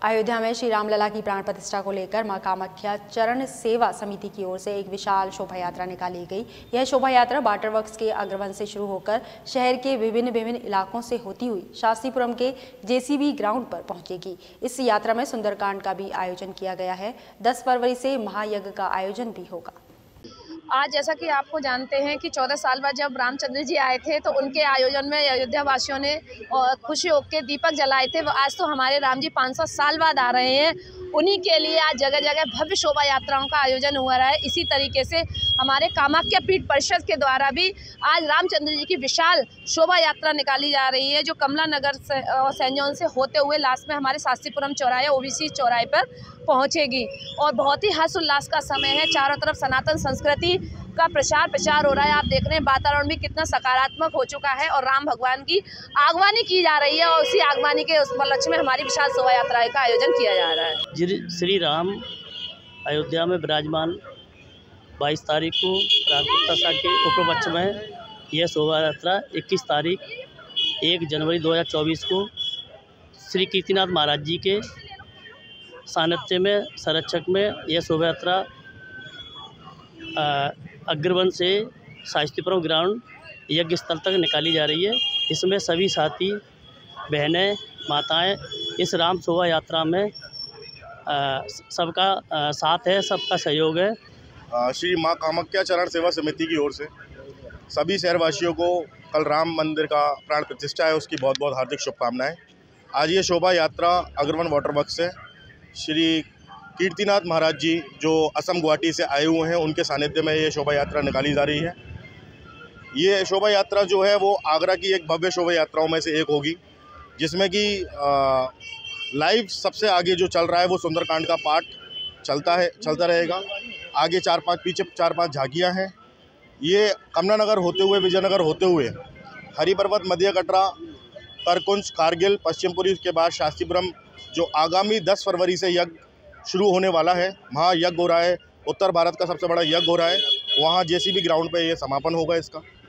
अयोध्या में श्री रामलला की प्राण प्रतिष्ठा को लेकर मां कामाख्या चरण सेवा समिति की ओर से एक विशाल शोभा यात्रा निकाली गई। यह शोभा यात्रा वाटर वर्क्स के अग्रवन से शुरू होकर शहर के विभिन्न इलाकों से होती हुई शास्त्रीपुरम के जेसीबी ग्राउंड पर पहुंचेगी। इस यात्रा में सुंदरकांड का भी आयोजन किया गया है। 10 फरवरी से महायज्ञ का आयोजन भी होगा। आज जैसा कि आपको जानते हैं कि 14 साल बाद जब रामचंद्र जी आए थे तो उनके आयोजन में अयोध्या वासियों ने खुशी होकर दीपक जलाए थे। आज तो हमारे राम जी 500 साल बाद आ रहे हैं, उन्हीं के लिए आज जगह जगह भव्य शोभा यात्राओं का आयोजन हुआ रहा है। इसी तरीके से हमारे कामाख्या पीठ परिषद के द्वारा भी आज रामचंद्र जी की विशाल शोभा यात्रा निकाली जा रही है, जो कमला नगर से और सेंट जॉन से होते हुए लास्ट में हमारे शास्त्रीपुरम चौराहे ओबीसी चौराहे पर पहुंचेगी। और बहुत ही हर्ष उल्लास का समय है। चारों तरफ सनातन संस्कृति का प्रचार हो रहा है। आप देख रहे हैं वातावरण भी कितना सकारात्मक हो चुका है और राम भगवान की आगवानी की जा रही है और उसी आगवानी के उपलक्ष्य में हमारी विशाल शोभा यात्रा का आयोजन किया जा रहा है। श्री राम अयोध्या में विराजमान 22 तारीख को प्राण प्रतिष्ठा के उपलक्ष्य में यह शोभा यात्रा 21 तारीख 1 जनवरी 2024 को श्री कीर्तिनाथ महाराज जी के सानिध्य में संरक्षक में यह शोभा यात्रा अग्रवन से शास्त्रीपुरम ग्राउंड यज्ञ स्थल तक निकाली जा रही है। इसमें सभी साथी बहनें माताएं इस राम शोभा यात्रा में सबका साथ है, सबका सहयोग है। श्री मां कामाख्या चरण सेवा समिति की ओर से सभी शहरवासियों को कल राम मंदिर का प्राण प्रतिष्ठा है, उसकी बहुत बहुत हार्दिक शुभकामनाएं। आज ये शोभा यात्रा अग्रवन वाटर वर्क्स से श्री कीर्तिनाथ महाराज जी जो असम गुवाहाटी से आए हुए हैं, उनके सानिध्य में ये शोभा यात्रा निकाली जा रही है। ये शोभा यात्रा जो है वो आगरा की एक भव्य शोभा यात्राओं में से एक होगी, जिसमें कि लाइव सबसे आगे जो चल रहा है वो सुंदरकांड का पाठ चलता रहेगा। आगे पीछे 4-5 झांकियाँ हैं। ये कमला नगर होते हुए, विजयनगर होते हुए हरि पर्वत, मध्य कटरा, करकुंज, कारगिल, पश्चिमपुरी के बाद शास्त्रीपुरम जो आगामी 10 फरवरी से यज्ञ शुरू होने वाला है, महायज्ञ हो रहा है। उत्तर भारत का सबसे बड़ा यज्ञ हो रहा है, वहाँ जेसीबी ग्राउंड पे ये समापन होगा इसका।